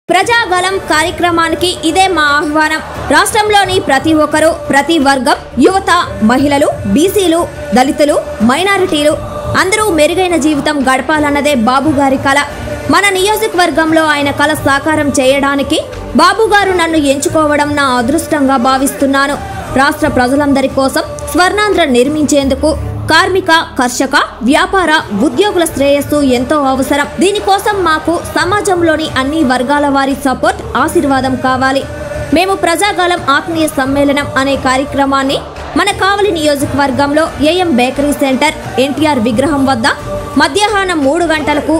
ప్రజాగలం కార్యక్రమానికి ఇదే మా ఆహ్వానం. రాష్ట్రంలోని ప్రతి ఒక్కరూ, ప్రతి వర్గం, యువత, మహిళలు, బీసీలు, దళితులు, మైనారిటీలు అందరూ మెరుగైన జీవితం గడపాలన్నదే బాబు గారి కల. మన నియోజకవర్గంలో ఆయన కల సాకారం చేయడానికి బాబు గారు నన్ను ఎంచుకోవడం నా అదృష్టంగా భావిస్తున్నాను. రాష్ట్ర ప్రజలందరి కోసం స్వర్ణాంధ్ర నిర్మించేందుకు కార్మిక, కర్షక, వ్యాపార, ఉద్యోగుల శ్రేయస్సు ఎంతో అవసరం. దీనికోసం మాకు సమాజంలోని అన్ని వర్గాల వారి సపోర్ట్, ఆశీర్వాదం కావాలి. మేము ప్రజాగలం ఆత్మీయ సమ్మేళనం అనే కార్యక్రమాన్ని మన కావలి నియోజకవర్గంలో ఏఎం బేకరీ సెంటర్, ఎన్టీఆర్ విగ్రహం వద్ద మధ్యాహ్నం 3 గంటలకు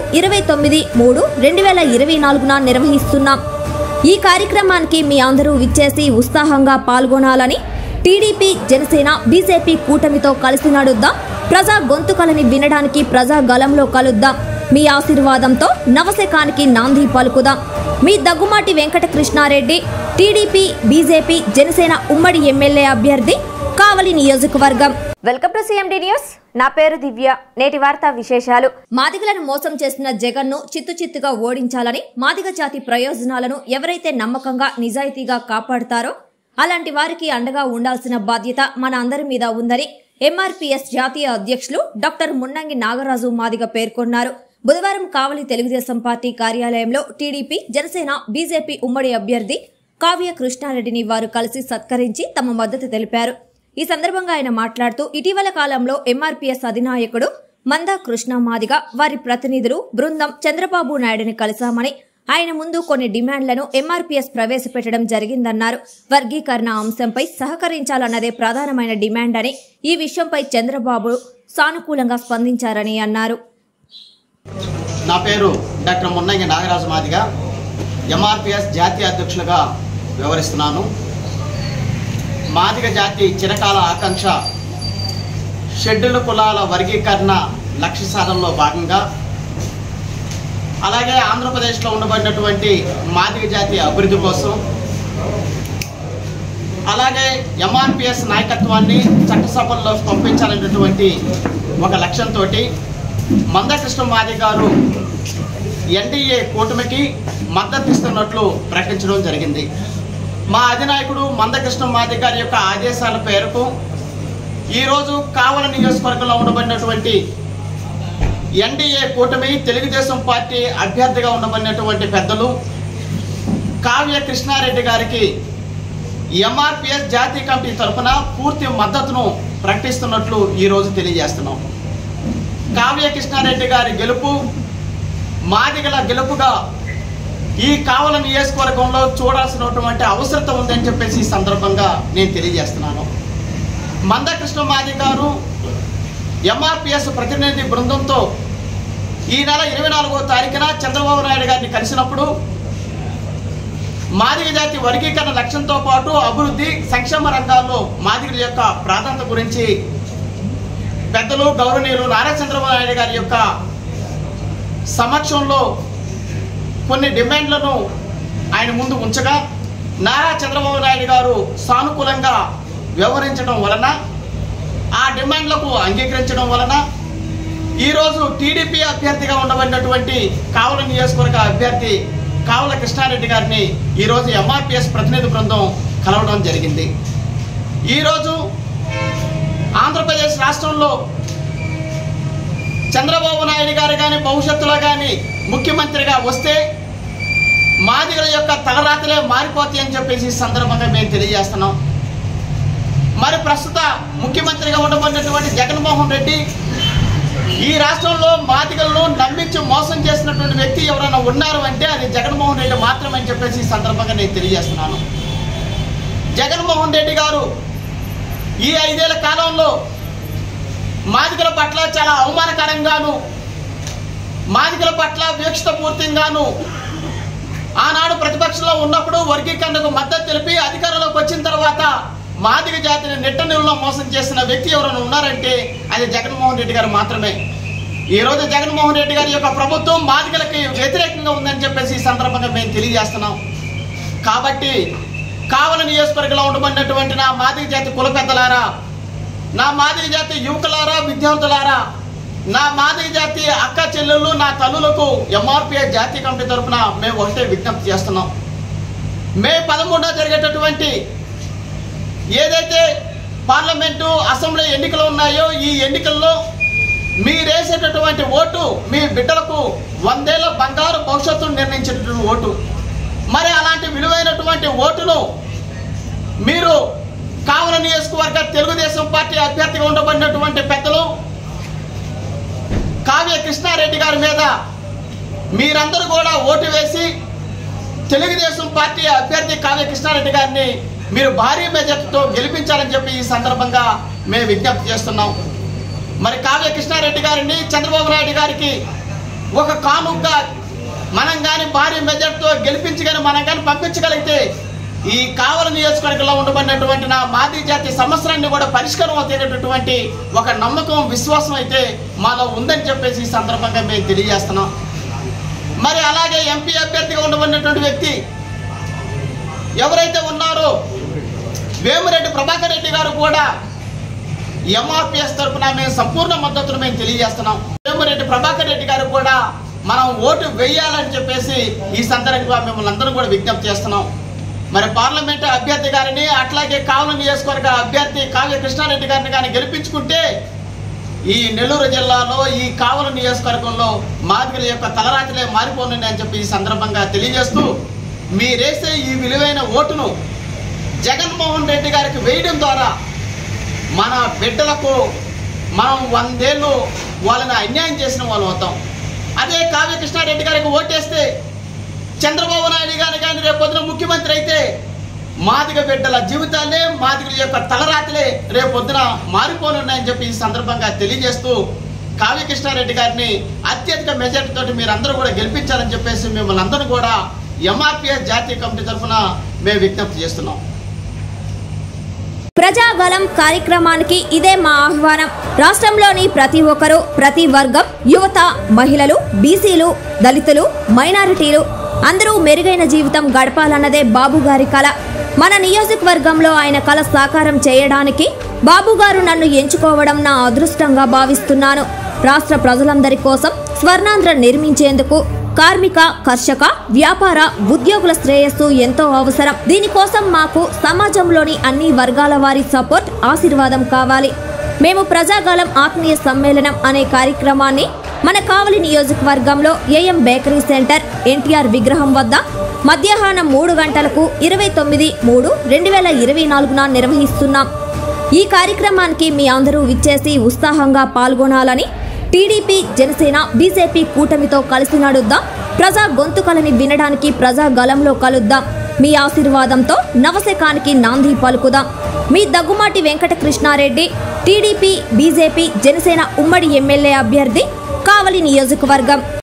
29/3/2024న నిర్వహిస్తున్నాం. ఈ కార్యక్రమానికి మీ అందరూ విచ్చేసి ఉత్సాహంగా పాల్గొనాలని టీడీపీ, జనసేన, బీజేపీ కూటమితో కలిసి నడుద్దాం. ప్రజా గొంతుకలని వినడానికి ప్రజాగలంలో కలుద్దాం. మీ ఆశీర్వాదంతో నవశకానికి నాంది పలుకుదాం. మీ దగ్గుమాటి వెంకట కృష్ణారెడ్డి, టీడీపీ, బీజేపీ, జనసేన ఉమ్మడి ఎమ్మెల్యే అభ్యర్థి, కావలి నియోజకవర్గం. Welcome to CMD news. నా పేరు దివ్య. నేటి వార్తా విశేషాలు. మాదిగలను మోసం చేసిన జగన్ను చిత్తుచిత్తుగా ఓడించాలని, మాదిగ జాతి ప్రయోజనాలను ఎవరైతే నమ్మకంగా, నిజాయితీగా కాపాడుతారో అలాంటి వారికి అండగా ఉండాల్సిన బాధ్యత మన అందరి మీద ఉందని ఎంఆర్పీఎస్ జాతీయ అధ్యక్షులు డాక్టర్ మున్నంగి నాగరాజు మాదిగ పేర్కొన్నారు. బుధవారం కావలి తెలుగుదేశం పార్టీ కార్యాలయంలో టీడీపీ, జనసేన, బీజేపీ ఉమ్మడి అభ్యర్థి కావ్య కృష్ణారెడ్డిని వారు కలిసి సత్కరించి తమ మద్దతు తెలిపారు. ఈ సందర్భంగా ఆయన మాట్లాడుతూ, ఇటీవల కాలంలో ఎంఆర్పీఎస్ అధినాయకుడు మందా కృష్ణ మాదిగ, వారి ప్రతినిధులు బృందం చంద్రబాబు నాయుడుని కలిశామని, ఆయన ముందు కొన్ని డిమాండ్లను ఎంఆర్పీఎస్ ప్రవేశపెట్టడం జరిగిందన్నారు. వర్గీకరణ అంశంపై సహకరించాలన్నదే ప్రధానమైన డిమాండ్ అని, ఈ విషయంపై చంద్రబాబు సానుకూలంగా స్పందించారని అన్నారు. నా పేరు డాక్టర్ మున్నంగి నాగరాజు మాదిగ, ఎంఆర్పీఎస్ జాతీయ అధ్యక్షులుగా వ్యవహరిస్తున్నాను. మాదిగ జాతి చిరకాల ఆకాంక్ష షెడ్యూల్డ్ కులాల వర్గీకరణ లక్ష్య సాధనలో భాగంగా, అలాగే ఆంధ్రప్రదేశ్లో ఉండబడినటువంటి మాదిగ జాతి అభివృద్ధి కోసం, అలాగే ఎంఆర్పీఎస్ నాయకత్వాన్ని చట్టసభల్లో పంపించాలనేటువంటి ఒక లక్ష్యంతో మందకృష్ణ మాదిగ గారు ఎన్డీఏ కూటమికి మద్దతు ఇస్తున్నట్లు ప్రకటించడం జరిగింది. మా అధినాయకుడు మందకృష్ణ మాదిగ గారి యొక్క ఆదేశాల మేరకు ఈరోజు కావలి నియోజకవర్గంలో ఉండబడినటువంటి ఎన్డీఏ కూటమి తెలుగుదేశం పార్టీ అభ్యర్థిగా ఉండబడినటువంటి పెద్దలు కావ్య కృష్ణారెడ్డి గారికి ఎంఆర్పీఎస్ జాతీయ కమిటీ తరఫున పూర్తి మద్దతును ప్రకటిస్తున్నట్లు ఈరోజు తెలియజేస్తున్నాం. కావ్య కృష్ణారెడ్డి గారి గెలుపు మాదిగల గెలుపుగా ఈ కావలి నియోజకవర్గంలో చూడాల్సినటువంటి అవసరం ఉందని చెప్పేసి ఈ సందర్భంగా నేను తెలియజేస్తున్నాను. మందకృష్ణ మాదిగ గారు ఎంఆర్పీఎస్ ప్రతినిధి బృందంతో ఈ నెల 24వ తారీఖున చంద్రబాబు నాయుడు గారిని కలిసినప్పుడు మాదిగ జాతి వర్గీకరణ లక్ష్యంతో పాటు అభివృద్ధి, సంక్షేమ రంగాల్లో మాదిగల యొక్క ప్రాధాన్యత గురించి పెద్దలు గౌరవనీయులు నారా చంద్రబాబు నాయుడు గారి యొక్క సమక్షంలో కొన్ని డిమాండ్లను ఆయన ముందు ఉంచగా, నారా చంద్రబాబు నాయుడు గారు సానుకూలంగా వ్యవహరించడం వలన, ఆ డిమాండ్లకు అంగీకరించడం వలన ఈరోజు టీడీపీ అభ్యర్థిగా ఉండబడినటువంటి కావలి నియోజకవర్గ అభ్యర్థి కావ్య కృష్ణారెడ్డి గారిని ఈరోజు ఎంఆర్పీఎస్ ప్రతినిధి బృందం కలవడం జరిగింది. ఈరోజు ఆంధ్రప్రదేశ్ రాష్ట్రంలో చంద్రబాబు నాయుడు గారు కానీ భవిష్యత్తులో కానీ ముఖ్యమంత్రిగా వస్తే మాదిగల యొక్క తలరాతలే మారిపోతాయి అని చెప్పేసి ఈ సందర్భంగా మేము తెలియజేస్తున్నాం. మరి ప్రస్తుత ముఖ్యమంత్రిగా ఉండబడినటువంటి జగన్మోహన్ రెడ్డి ఈ రాష్ట్రంలో మాదిగలను నమ్మించి మోసం చేసినటువంటి వ్యక్తి ఎవరైనా ఉన్నారు అంటే అది జగన్మోహన్ రెడ్డి మాత్రమని చెప్పేసి ఈ సందర్భంగా నేను తెలియజేస్తున్నాను. జగన్మోహన్ రెడ్డి గారు ఈ 5 ఏళ్ల కాలంలో మాదిగల పట్ల చాలా అవమానకరంగాను, మాదిగల పట్ల వీక్షితపూర్తిగాను ఆనాడు ప్రతిపక్షంలో ఉన్నప్పుడు వర్గీకరణకు మద్దతు తెలిపి అధికారంలోకి వచ్చిన తర్వాత మాదిగ జాతిని నిట్టనిలో మోసం చేసిన వ్యక్తి ఎవరైనా ఉన్నారంటే అది జగన్మోహన్ రెడ్డి గారు మాత్రమే. ఈరోజు జగన్మోహన్ రెడ్డి గారి యొక్క ప్రభుత్వం మాదిగలకి వ్యతిరేకంగా ఉందని చెప్పేసి ఈ సందర్భంగా మేము తెలియజేస్తున్నాం. కాబట్టి కావలి నియోజకవర్గంలో ఉండబడినటువంటి నా మాదిగ జాతి కుల పెద్దలారా, నా మాదిగ జాతి యువకులారా, విద్యార్థులారా, నా మాదిగ జాతి అక్క చెల్లెళ్ళు నా తల్లులకు ఎంఆర్పిఎస్ జాతీయ కమిటీ తరఫున మేము ఒకటే విజ్ఞప్తి చేస్తున్నాం. మే 13న జరిగేటటువంటి ఏదైతే పార్లమెంటు అసెంబ్లీ ఎన్నికలు ఉన్నాయో ఈ ఎన్నికల్లో మీరేసేటటువంటి ఓటు మీ బిడ్డలకు 100 ఏళ్ల బంగారు భవిష్యత్తును నిర్ణయించేటటువంటి ఓటు. మరి అలాంటి విలువైనటువంటి ఓటును మీరు కావల నియోజకవర్గ తెలుగుదేశం పార్టీ అభ్యర్థిగా ఉండబడినటువంటి పెద్దలు కావ్య కృష్ణారెడ్డి గారి మీద మీరందరూ కూడా ఓటు వేసి తెలుగుదేశం పార్టీ అభ్యర్థి కావ్య కృష్ణారెడ్డి గారిని మీరు భారీ మెజార్టీతో గెలిపించాలని చెప్పి ఈ సందర్భంగా మేము విజ్ఞప్తి చేస్తున్నాం. మరి కావ్య కృష్ణారెడ్డి గారిని చంద్రబాబు నాయుడు గారికి ఒక కానుకగా మనం కానీ భారీ మెజార్టీతో గెలిపించి కానీ మనం కానీ పంపించగలిగితే ఈ కావల నియోజకవర్గంలో ఉండబడినటువంటి నా మాదిగ జాతి సమస్యలన్నీ కూడా పరిష్కారం అవుతాయనేటటువంటి ఒక నమ్మకం విశ్వాసం అయితే మాలో ఉందని చెప్పేసి ఈ సందర్భంగా మేము తెలియజేస్తున్నాం. మరి అలాగే ఎంపీ అభ్యర్థిగా ఉండబడినటువంటి వ్యక్తి ఎవరైతే ఉన్నారో వేమిరెడ్డి ప్రభాకర్ రెడ్డి గారు కూడా ఎంఆర్పిఎస్ తరఫున మేము సంపూర్ణ మద్దతును మేము తెలియజేస్తున్నాం. వేమిరెడ్డి ప్రభాకర్ రెడ్డి గారు కూడా మనం ఓటు వేయాలని చెప్పేసి ఈ సందర్భంగా మిమ్మల్ని అందరూ కూడా విజ్ఞప్తి చేస్తున్నాం. మరి పార్లమెంటు అభ్యర్థి గారిని అట్లాగే కావల నియోజకవర్గ అభ్యర్థి కావ్య కృష్ణారెడ్డి గారిని కానీ గెలిపించుకుంటే ఈ నెల్లూరు జిల్లాలో ఈ కావల నియోజకవర్గంలో మాదిగల యొక్క తలరాతిలే మారిపోనుంది అని చెప్పి ఈ సందర్భంగా తెలియజేస్తూ మీరేసే ఈ విలువైన ఓటును జగన్మోహన్ రెడ్డి గారికి వేయడం ద్వారా మన బిడ్డలకు మనం 100 ఏళ్ళు వాళ్ళని అన్యాయం చేసిన వాళ్ళు అవుతాం. అదే కావ్య కృష్ణారెడ్డి గారికి ఓటేస్తే చంద్రబాబు నాయుడు గారు కానీ రేపు పొద్దున ముఖ్యమంత్రి అయితే మాదిగ బిడ్డల జీవితాలే మాదిగల యొక్క తలరాతలే రేపు పొద్దున మారిపోనున్నాయని చెప్పి ఈ సందర్భంగా తెలియజేస్తూ కావ్య కృష్ణారెడ్డి గారిని అత్యధిక మెజార్టీతో మీరందరూ కూడా గెలిపించాలని చెప్పేసి మిమ్మల్ని అందరూ కూడా ఎంఆర్పిఎస్ జాతీయ కమిటీ తరఫున మేము విజ్ఞప్తి చేస్తున్నాం. ప్రజాగలం కార్యక్రమానికి ఇదే మా ఆహ్వానం. రాష్ట్రంలోని ప్రతి ఒక్కరూ, ప్రతి వర్గం, యువత, మహిళలు, బీసీలు, దళితులు, మైనారిటీలు అందరూ మెరుగైన జీవితం గడపాలన్నదే బాబు గారి కల. మన నియోజకవర్గంలో ఆయన కల సాకారం చేయడానికి బాబు గారు నన్ను ఎంచుకోవడం నా అదృష్టంగా భావిస్తున్నాను. రాష్ట్ర ప్రజలందరి కోసం స్వర్ణాంధ్ర నిర్మించేందుకు కార్మిక, కర్షక, వ్యాపార, ఉద్యోగుల శ్రేయస్సు ఎంతో అవసరం. దీనికోసం మాకు సమాజంలోని అన్ని వర్గాల వారి సపోర్ట్, ఆశీర్వాదం కావాలి. మేము ప్రజాగలం ఆత్మీయ సమ్మేళనం అనే కార్యక్రమాన్ని మన కావలి నియోజకవర్గంలో ఏఎం బేకరీ సెంటర్ ఎన్టీఆర్ విగ్రహం వద్ద మధ్యాహ్నం 3 గంటలకు 29/3/2024 నిర్వహిస్తున్నాం. ఈ కార్యక్రమానికి మీ అందరూ విచ్చేసి ఉత్సాహంగా పాల్గొనాలని టీడీపీ, జనసేన, బీజేపీ కూటమితో కలిసి నడుద్దాం. ప్రజా గొంతుకలని వినడానికి ప్రజాగలంలో కలుద్దాం. మీ ఆశీర్వాదంతో నవశకానికి నాంది పలుకుదాం. మీ దగ్గుమాటి వెంకట కృష్ణారెడ్డి, టీడీపీ, బీజేపీ, జనసేన ఉమ్మడి ఎమ్మెల్యే అభ్యర్థి, కావలి నియోజకవర్గం.